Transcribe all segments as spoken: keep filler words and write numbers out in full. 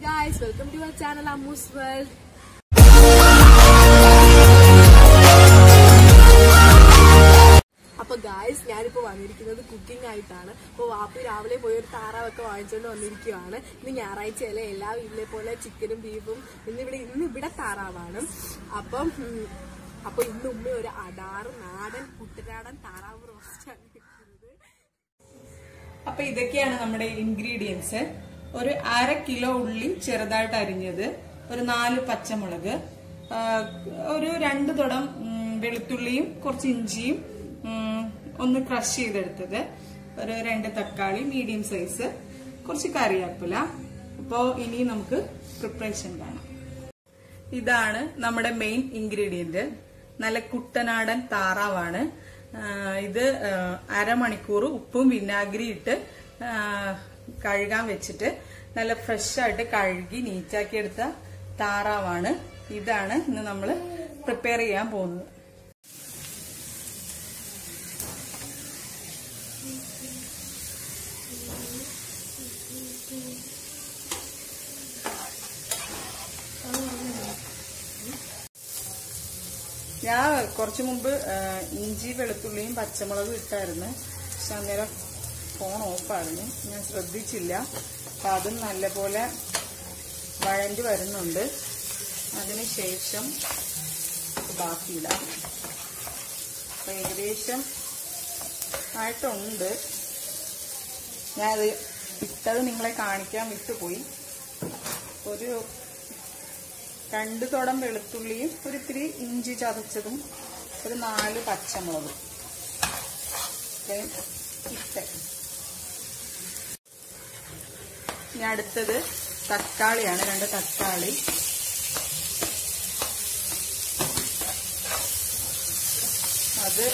guys, welcome to our channel Ammu's World. അപ്പോൾ guys ഞാനിപ്പോൾ വന്നിരിക്കുന്നത് കുക്കിംഗ് ആയിട്ടാണ്. അപ്പോൾ വാപ്പി രാവിലെ പോയി ഒരു താറാവൊക്കെ വാങ്ങിച്ചുകൊണ്ട് വന്നിരിക്കുകയാണ്. ഇന്ന് ഞായറാഴ്ചയല്ലേ, എല്ലാ വീട്ടിലെ പോലെ ചിക്കനും ബീഫും ഇന്നിവിടെ ഇന്ന് ഇവിടെ താറാവാണ്. അപ്പം അപ്പോൾ ഇന്ന് ഉമ്മ ഒരു അടാറ് നാടൻ കുട്ടനാടൻ താറാവ് റോസ്റ്റാണ് വെക്കുന്നത്. അപ്പൊ ഇതൊക്കെയാണ് നമ്മുടെ ഇൻഗ്രീഡിയൻസ്. ഒരു അര കിലോ ഉള്ളി ചെറുതായിട്ട് അരിഞ്ഞത്, ഒരു നാല് പച്ചമുളക്, ഒരു രണ്ട് തുടം വെളുത്തുള്ളിയും കുറച്ച് ഇഞ്ചിയും ഒന്ന് ക്രഷ് ചെയ്തെടുത്തത്, ഒരു രണ്ട് തക്കാളി മീഡിയം സൈസ്, കുറച്ച് കറിവേപ്പില. അപ്പോ ഇനി നമുക്ക് പ്രിപ്പറേഷൻ കാണാം. ഇതാണ് നമ്മുടെ മെയിൻ ഇൻഗ്രീഡിയന്റ്. നല്ല കുട്ടനാടൻ താറാവാണ് ഇത്. അരമണിക്കൂർ ഉപ്പും വിനാഗിരി ഇട്ട് കഴുകാൻ വെച്ചിട്ട് നല്ല ഫ്രഷ് ആയിട്ട് കഴുകി നീറ്റാക്കി എടുത്ത താറാവാണ്. ഇതാണ് ഇന്ന് നമ്മൾ പ്രിപ്പയർ ചെയ്യാൻ പോകുന്നത്. ഞാൻ കുറച്ചു മുമ്പ് ഇഞ്ചി വെളുത്തുള്ളിയും പച്ചമുളകും ഇട്ടായിരുന്നു, പക്ഷെ അന്നേരം ഫോൺ ഓഫായിരുന്നു, ഞാൻ ശ്രദ്ധിച്ചില്ല. അപ്പൊ അതും നല്ലപോലെ വഴണ്ടി വരുന്നുണ്ട്. അതിനുശേഷം ബാക്കിയിടാം. അപ്പൊ ഏകദേശം ആയിട്ടുണ്ട്. ഞാനത് ഇട്ടത് നിങ്ങളെ കാണിക്കാൻ വിട്ടുപോയി. ഒരു രണ്ട് തുടം വെളുത്തുള്ളിയും ഒരു ഇത്തിരി ഇഞ്ചി ചതച്ചതും ഒരു നാല് പച്ചമുളകും ഇട്ട്. ഇനി അടുത്തത് തക്കാളിയാണ്, രണ്ട് തക്കാളി. അത്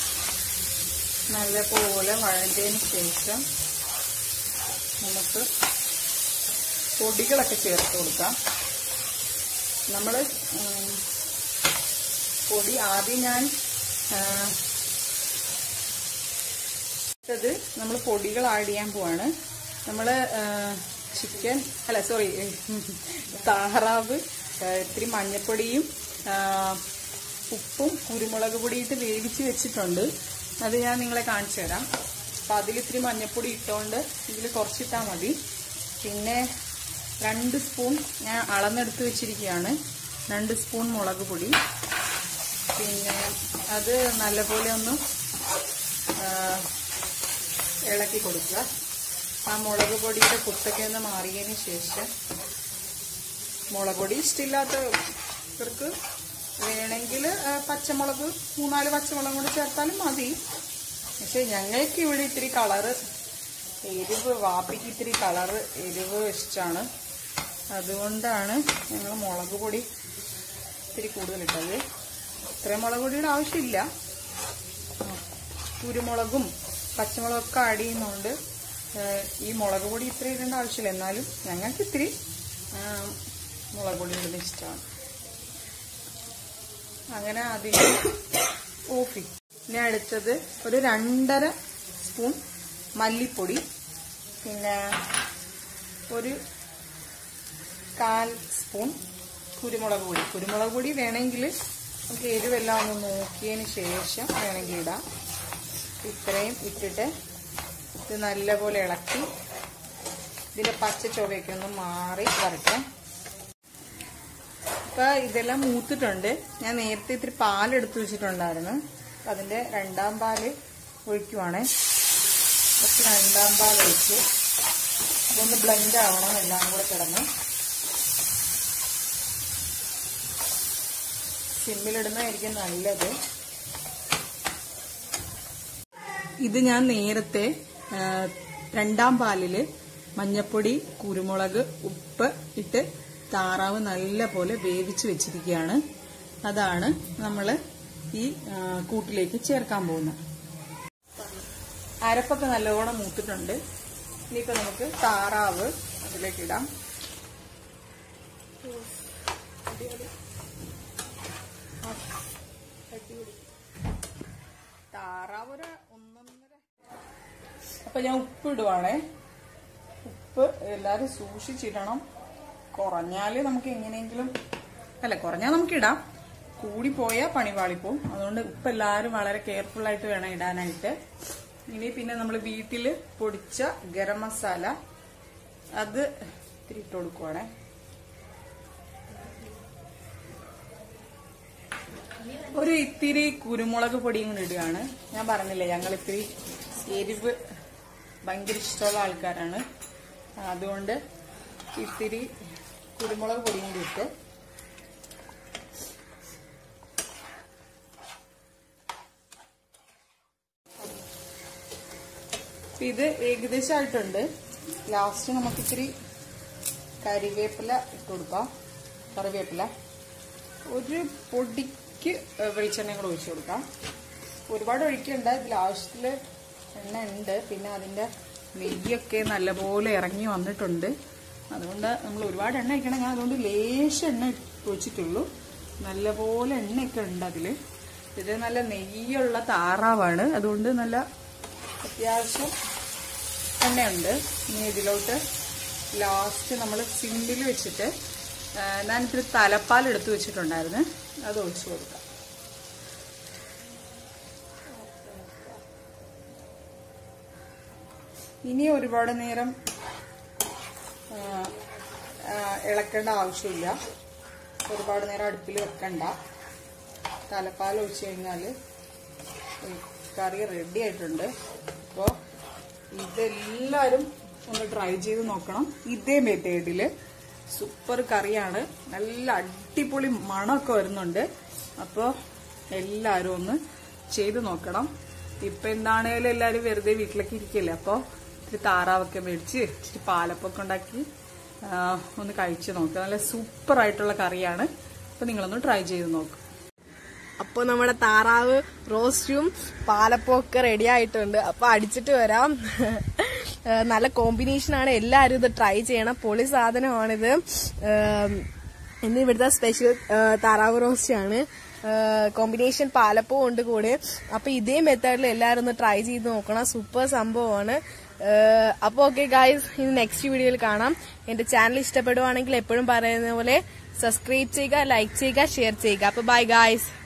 നല്ലപോലെ വഴണ്ടതിന് ശേഷം നമുക്ക് പൊടികളൊക്കെ ചേർത്ത് കൊടുക്കാം. നമ്മൾ പൊടി ആദ്യം ഞാൻ ഇത് നമ്മൾ പൊടികൾ ആഡ് ചെയ്യാൻ പോവാണ്. നമ്മൾ ചിക്കൻ അല്ല സോറി താറാവ് ഇത്തിരി മഞ്ഞപ്പൊടിയും ഉപ്പും കുരുമുളക് പൊടിയിട്ട് വേവിച്ച് വെച്ചിട്ടുണ്ട്. അത് ഞാൻ നിങ്ങളെ കാണിച്ചു തരാം. അപ്പം അതിലിത്തിരി മഞ്ഞപ്പൊടി ഇട്ടുകൊണ്ട് ഇതിൽ കുറച്ചിട്ടാൽ മതി. പിന്നെ രണ്ട് സ്പൂൺ ഞാൻ അളന്നെടുത്ത് വെച്ചിരിക്കുകയാണ്, രണ്ട് സ്പൂൺ മുളക് പൊടി. പിന്നെ അത് നല്ലപോലെ ഒന്ന് ഇളക്കി കൊടുക്കുക. ആ മുളക് പൊടിയുടെ കുത്തൊക്കെ ഒന്ന് മാറിയതിന് ശേഷം, മുളക് പൊടി ഇഷ്ടമില്ലാത്തവർക്ക് വേണമെങ്കിൽ പച്ചമുളക് മൂന്നാല് പച്ചമുളക് കൂടി ചേർത്താലും മതി. പക്ഷെ ഞങ്ങൾക്ക് ഇവിടെ ഇത്തിരി കളറ് എരിവ്, വാപ്പിക്ക് ഇത്തിരി കളറ് എരിവ് ഇഷ്ടമാണ്. അതുകൊണ്ടാണ് ഞങ്ങൾ മുളക് പൊടി ഇത്തിരി കൂടുതലിട്ടത്. ഇത്രയും മുളക് പൊടിയുടെ ആവശ്യമില്ല. കുരുമുളകും പച്ചമുളകൊക്കെ ആഡ് ചെയ്യുന്നതുകൊണ്ട് ഈ മുളക് പൊടി ഇത്ര ഇടേണ്ട ആവശ്യമില്ല. എന്നാലും ഞങ്ങൾക്ക് ഇത്തിരി മുളക് പൊടി ഇടുന്ന ഇഷ്ടമാണ്. അങ്ങനെ അതിന് ഓഫി. ഇനി അടുത്തത് ഒരു രണ്ടര സ്പൂൺ മല്ലിപ്പൊടി, പിന്നെ ഒരു കാൽ സ്പൂൺ കുരുമുളക് പൊടി. കുരുമുളക് പൊടി വേണമെങ്കിൽ നമുക്ക് എരിവെല്ലാം ഒന്ന് നോക്കിയതിന് ശേഷം വേണമെങ്കിൽ ഇടാം. ഇത്രയും ഇട്ടിട്ട് ഇത് നല്ലപോലെ ഇളക്കി ഇതിൻ്റെ പച്ച ചൊവയൊക്കെ ഒന്ന് മാറി വരട്ടെ. ഇപ്പം ഇതെല്ലാം മൂത്തിട്ടുണ്ട്. ഞാൻ നേരത്തെ ഇത്തിരി പാലെടുത്ത് വെച്ചിട്ടുണ്ടായിരുന്നു. അപ്പം അതിൻ്റെ രണ്ടാം പാല് ഒഴിക്കുവാണേ. കുറച്ച് രണ്ടാം പാൽ ഒഴിച്ച് അതൊന്ന് ബ്ലെൻഡ് ആവണം എല്ലാം കൂടെ കിടന്ന്. സിമ്മിലിടുന്നതായിരിക്കും നല്ലത്. ഇത് ഞാൻ നേരത്തെ രണ്ടാം പാലില് മഞ്ഞപ്പൊടി കുരുമുളക് ഉപ്പ് ഇട്ട് താറാവ് നല്ല പോലെ വേവിച്ച് വെച്ചിരിക്കുകയാണ്. അതാണ് നമ്മൾ ഈ കൂട്ടിലേക്ക് ചേർക്കാൻ പോകുന്നത്. അരപ്പൊക്കെ നല്ലവണ്ണം മൂത്തിട്ടുണ്ട്. ഇനിയിപ്പോൾ നമുക്ക് താറാവ് അതിലേക്ക് ഇടാം. താറാവ് ഒരു ഒന്നൊന്നര. അപ്പൊ ഞാൻ ഉപ്പ് ഇടുവാണേ. ഉപ്പ് എല്ലാരും സൂക്ഷിച്ചിടണം. കുറഞ്ഞാല് നമുക്ക് എങ്ങനെയെങ്കിലും അല്ല കുറഞ്ഞാൽ നമുക്ക് ഇടാം, കൂടിപ്പോയാൽ പണിപാളിപ്പോവും. അതുകൊണ്ട് ഉപ്പ് എല്ലാവരും വളരെ കെയർഫുൾ ആയിട്ട് വേണം ഇടാനായിട്ട്. ഇനി പിന്നെ നമ്മൾ വീട്ടിൽ പൊടിച്ച ഗരം മസാല അത് ഇത്തിരി ഇട്ട് കൊടുക്കുവാണേ. ഒരു ഇത്തിരി കുരുമുളക് പൊടിയും കൂടി ഇടുകയാണ്. ഞാൻ പറഞ്ഞില്ലേ ഞങ്ങൾ ഇത്തിരി എരിവ് ഭയങ്കര ഇഷ്ടമുള്ള ആൾക്കാരാണ്. അതുകൊണ്ട് ഇത്തിരി കുരുമുളക് പൊടിയും കൂടി ഇട്ട് ഇത് ഏകദേശമായിട്ടുണ്ട്. ലാസ്റ്റ് നമുക്ക് ഇത്തിരി കരിവേപ്പില ഇട്ട് കൊടുക്കാം. കറിവേപ്പില ഒരു പൊടിക്ക് വെളിച്ചെണ്ണയും കൂടെ ഒഴിച്ചു കൊടുക്കാം. ഒരുപാട് ഒഴിക്കണ്ട, ഇതിൽ ആവശ്യത്തില് എണ്ണ ഉണ്ട്. പിന്നെ അതിന്റെ നെയ്യൊക്കെ നല്ലപോലെ ഇറങ്ങി വന്നിട്ടുണ്ട്. അതുകൊണ്ട് നമ്മൾ ഒരുപാട് എണ്ണ ഒഴിക്കണം. ഞാൻ അതുകൊണ്ട് ലേശം എണ്ണ ഒഴിച്ചിട്ടുള്ളൂ. നല്ലപോലെ എണ്ണയൊക്കെ ഉണ്ട് അതില്. ഇത് നല്ല നെയ്യുള്ള താറാവാണ്, അതുകൊണ്ട് നല്ല അത്യാവശ്യം എണ്ണയുണ്ട്. ഇനി ഇതിലോട്ട് ലാസ്റ്റ് നമ്മൾ സിമ്പിൽ വെച്ചിട്ട് ഞാനിത്തിരി തലപ്പാൽ എടുത്തു വെച്ചിട്ടുണ്ടായിരുന്നു, അത് ഒഴിച്ചു കൊടുക്കാം. ഇനി ഒരുപാട് നേരം ഇളക്കേണ്ട ആവശ്യമില്ല. ഒരുപാട് നേരം അടുപ്പിൽ വെക്കണ്ട. തലപ്പാൽ ഒഴിച്ചു കഴിഞ്ഞാൽ കറി റെഡി ആയിട്ടുണ്ട്. അപ്പോൾ ഇതെല്ലാവരും ഒന്ന് ട്രൈ ചെയ്ത് നോക്കണം. ഇതേ മെത്തേഡിൽ സൂപ്പർ കറിയാണ്. നല്ല അടിപൊളി മണമൊക്കെ വരുന്നുണ്ട്. അപ്പോൾ എല്ലാവരും ഒന്ന് ചെയ്ത് നോക്കണം. ഇപ്പം എന്താണേലും എല്ലാവരും വെറുതെ വീട്ടിലൊക്കെ ഇരിക്കല്ലേ, അപ്പോൾ ഇത്തിരി താറാവൊക്കെ മേടിച്ച് ഇച്ചിരി പാലപ്പൊക്കെ ഉണ്ടാക്കി ഒന്ന് കഴിച്ച് നോക്കുക. നല്ല സൂപ്പർ ആയിട്ടുള്ള കറിയാണ്. അപ്പോൾ നിങ്ങളൊന്ന് ട്രൈ ചെയ്ത് നോക്കുക. അപ്പോൾ നമ്മുടെ താറാവ് റോസ്റ്റും പാലപ്പൊക്കെ റെഡി ആയിട്ടുണ്ട്. അപ്പോൾ അടിച്ചിട്ട് വരാം. നല്ല കോമ്പിനേഷനാണ്. എല്ലാവരും ഇത് ട്രൈ ചെയ്യണം. പൊളി സാധനമാണിത്. ഇന്ന് ഇവിടുത്തെ സ്പെഷ്യൽ താറാവ് റോസ്റ്റ് ആണ്. കോമ്പിനേഷൻ പാലപ്പവും ഉണ്ട് കൂടെ. അപ്പൊ ഇതേ മെത്തേഡിൽ എല്ലാവരും ഒന്ന് ട്രൈ ചെയ്ത് നോക്കണം. സൂപ്പർ സംഭവമാണ്. അപ്പോൾ ഓക്കെ ഗായ്സ്, ഇനി നെക്സ്റ്റ് വീഡിയോയിൽ കാണാം. എന്റെ ചാനൽ ഇഷ്ടപ്പെടുവാണെങ്കിൽ എപ്പോഴും പറയുന്ന പോലെ സബ്സ്ക്രൈബ് ചെയ്യുക, ലൈക്ക് ചെയ്യുക, ഷെയർ ചെയ്യുക. അപ്പൊ ബൈ ഗായ്സ്.